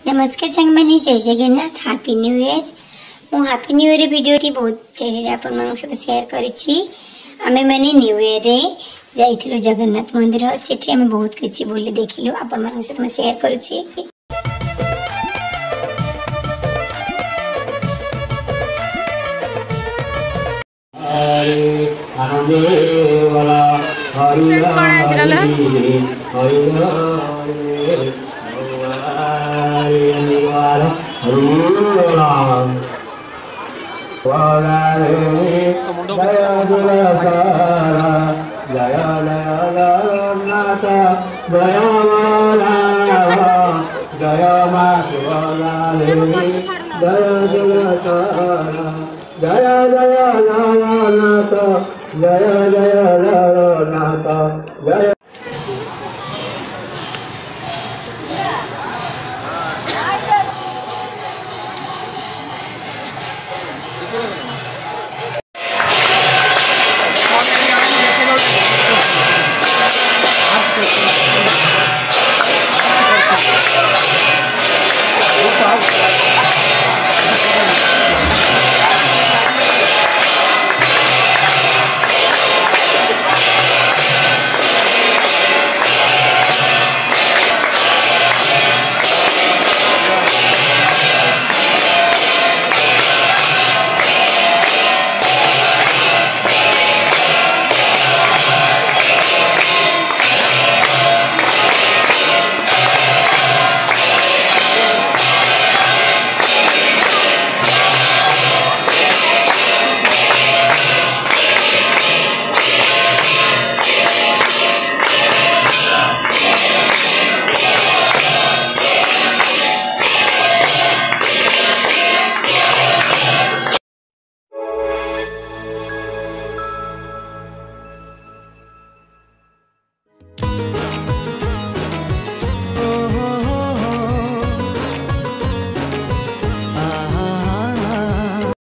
नमस्कार संग मैंने Jai Jagannath happy new year. मु हैप्पी न्यू ईयर वीडियो बहुत डेरी आपण मान सहित शेयर करिछि। आमे माने न्यू ईयर रे जाइथिलु जगन्नाथ मंदिर, सेठी आमे बहुत किछि बोली देखिलु, आपण मान सहित मैं शेयर करिछि। जय जय